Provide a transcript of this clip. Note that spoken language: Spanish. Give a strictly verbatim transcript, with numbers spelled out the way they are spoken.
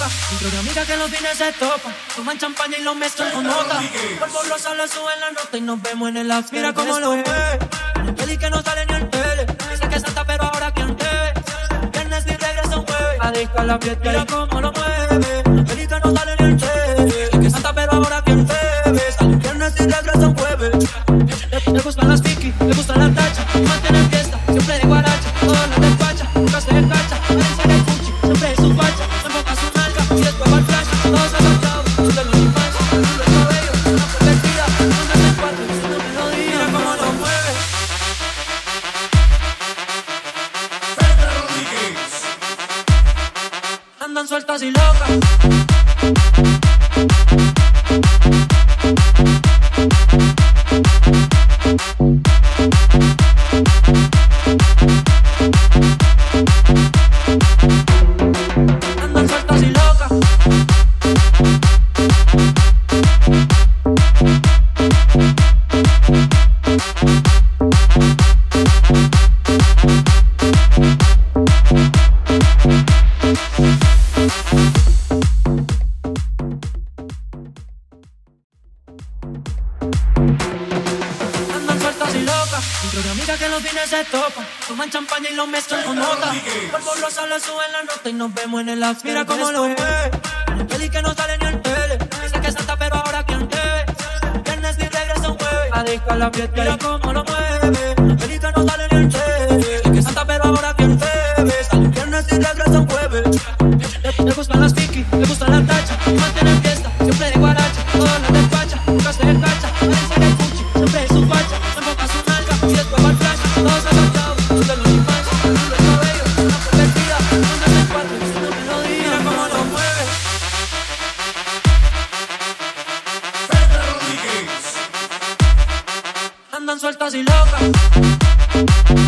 loca. Dentro de amigas que los fines se topan, toman champaña y lo mezclan con nota. Cuerpo rosa le suben la nota y nos vemos en el after. Mira cómo lo mueve, en el peli que no sale ni el tele. Dice que es santa pero ahora quien te ve. Viernes y regresa un jueves, adicta a la fiesta. Mira cómo lo mueve, en el peli que no sale ni el tele. Dice que es santa pero ahora quien te ve. Sale viernes y regresa un jueves. Le, le gustan las piqui, le gustan las tachas. Mantiene fiesta, siempre de guaracha. Todas las despacha, nunca se descacha. Parece de Gucci, siempre es su facha. Enfoca su nalga y después va al flash. Todos agachados, sube los infancia. Sube el cabello, una pervertida. Una se cuatro, una melodía. Mira cómo lo mueve. Andan sueltas y locas. Andan sueltas y locas. Andan sueltas y locas. Dentro de amigas que los fines se topan, toman champaña y lo mezclan con nota. Cuerpo rosa le suben la nota y nos vemos en el after. Mira cómo lo mueve, en el peli que no sale ni el tele. Dice que es santa pero ahora quien te ve. Viernes y regresa un jueves, adicta a la fiesta. Mira cómo lo mueve, en el peli que no sale ni el tele. Dice que es santa pero ahora quien te ve. Sale viernes y regresa un jueves. Le, le gustan las piqui, le gustan las tachas. Mantiene fiesta, siempre de guaracha. Todas las despacha, nunca se descacha. Parece de Gucci, siempre es su facha. Enfoca su nalga y después va al flash. Todos agachados, sube los infancia. Sube el cabello, una pervertida. Una se cuatro, una melodía. Mira cómo lo mueve. Andan sueltas y locas.